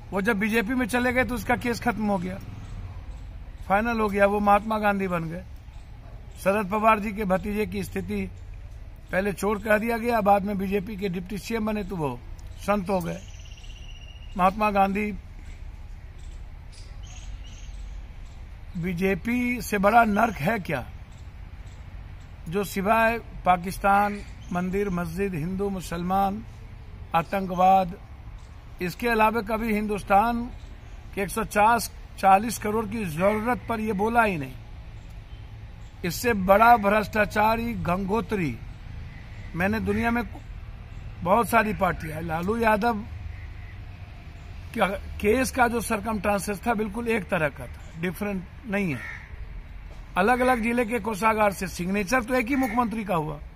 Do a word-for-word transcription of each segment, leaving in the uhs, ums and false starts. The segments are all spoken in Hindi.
वो जब बीजेपी में चले गए तो उसका केस खत्म हो गया, फाइनल हो गया, वो महात्मा गांधी बन गए। शरद पवार जी के भतीजे की स्थिति पहले चोर कह दिया गया, बाद में बीजेपी के डिप्टी सीएम बने तो वो संत हो गए। महात्मा गांधी बीजेपी से बड़ा नर्क है क्या, जो सिवाय पाकिस्तान, मंदिर मस्जिद, हिंदू मुसलमान, आतंकवाद, इसके अलावा कभी हिंदुस्तान के एक सौ चालीस करोड़ की जरूरत पर यह बोला ही नहीं। इससे बड़ा भ्रष्टाचारी, गंगोत्री मैंने दुनिया में बहुत सारी पार्टियां, लालू यादव का केस का जो सरकमस्टांसेस था बिल्कुल एक तरह का था, डिफरेंट नहीं है। अलग अलग जिले के कोषागार से सिग्नेचर तो एक ही मुख्यमंत्री का हुआ,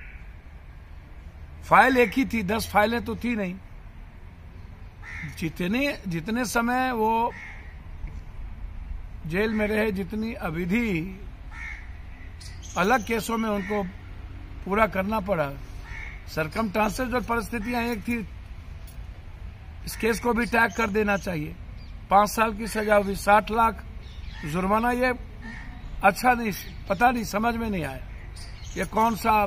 फाइल एक ही थी, दस फाइलें तो थी नहीं। जितने जितने समय वो जेल में रहे, जितनी अवधि अलग केसों में उनको पूरा करना पड़ा, सरकमस्टांसेस और परिस्थितियां एक थी। इस केस को भी टैग कर देना चाहिए। पांच साल की सजा हुई, साठ लाख जुर्माना, ये अच्छा नहीं, पता नहीं, समझ में नहीं आया ये कौन सा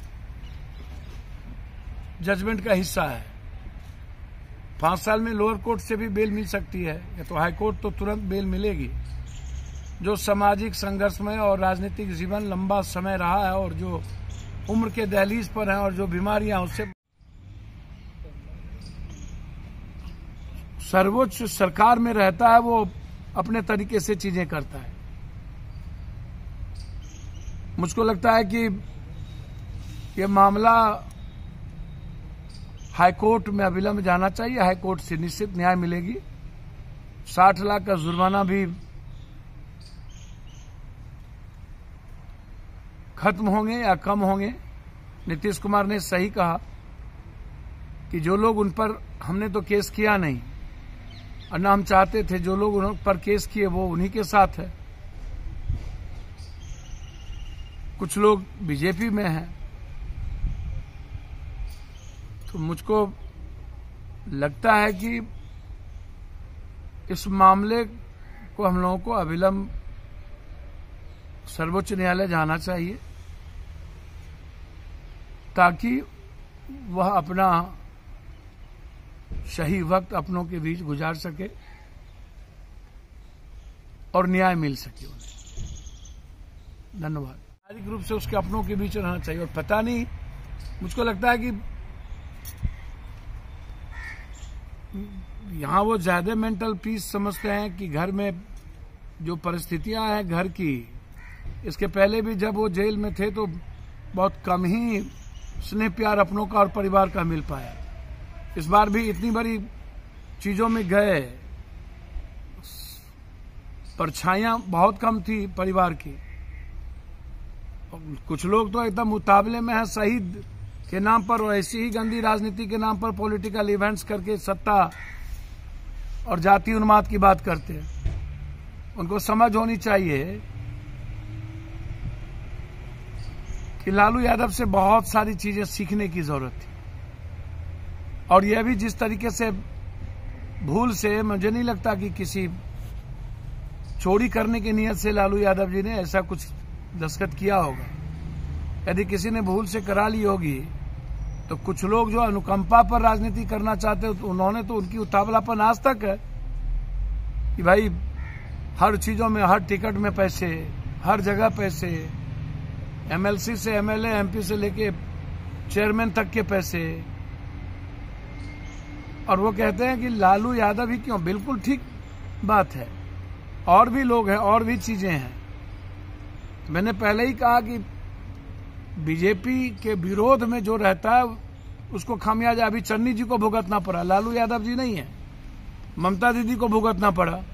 जजमेंट का हिस्सा है। पांच साल में लोअर कोर्ट से भी बेल मिल सकती है, या तो हाई कोर्ट तो तुरंत बेल मिलेगी। जो सामाजिक संघर्षमय और राजनीतिक जीवन लंबा समय रहा है और जो उम्र के दहलीज पर है और जो बीमारियां, उससे सर्वोच्च सरकार में रहता है, वो अपने तरीके से चीजें करता है। मुझको लगता है कि ये मामला हाईकोर्ट में अविलंब जाना चाहिए, हाईकोर्ट से निश्चित न्याय मिलेगी। साठ लाख का जुर्माना भी खत्म होंगे या कम होंगे। नीतीश कुमार ने सही कहा कि जो लोग उन पर, हमने तो केस किया नहीं और ना हम चाहते थे, जो लोग उन पर केस किए वो उन्हीं के साथ है। कुछ लोग बीजेपी में हैं, तो मुझको लगता है कि इस मामले को हम लोगों को अविलंब सर्वोच्च न्यायालय जाना चाहिए, ताकि वह अपना सही वक्त अपनों के बीच गुजार सके और न्याय मिल सके उन्हें। धन्यवाद। सामाजिक रूप से उसके अपनों के बीच रहना चाहिए। और पता नहीं, मुझको लगता है कि यहां वो ज्यादा मेंटल पीस समझते हैं कि घर में जो परिस्थितियां हैं घर की, इसके पहले भी जब वो जेल में थे तो बहुत कम ही स्नेह प्यार अपनों का और परिवार का मिल पाया। इस बार भी इतनी बड़ी चीजों में गए, परछाइयां बहुत कम थी परिवार की। कुछ लोग तो एकदम मुकाबले में है शहीद के नाम पर और ऐसी ही गंदी राजनीति के नाम पर पॉलिटिकल इवेंट्स करके सत्ता और जाति उन्माद की बात करते हैं। उनको समझ होनी चाहिए कि लालू यादव से बहुत सारी चीजें सीखने की जरूरत थी। और यह भी जिस तरीके से भूल से, मुझे नहीं लगता कि किसी चोरी करने की नियत से लालू यादव जी ने ऐसा कुछ दस्तखत किया होगा। यदि किसी ने भूल से करा ली होगी तो कुछ लोग जो अनुकंपा पर राजनीति करना चाहते हैं, तो उन्होंने तो उनकी उतावलापन आज तक है कि भाई हर चीजों में, हर टिकट में पैसे, हर जगह पैसे, एमएलसी से एमएलए, एमपी से लेके चेयरमैन तक के पैसे। और वो कहते हैं कि लालू यादव ही क्यों। बिल्कुल ठीक बात है, और भी लोग हैं, और भी चीजें हैं। मैंने पहले ही कहा कि बीजेपी के विरोध में जो रहता है उसको खामियाजा अभी चन्नी जी को भुगतना पड़ा, लालू यादव जी नहीं है, ममता दीदी को भुगतना पड़ा।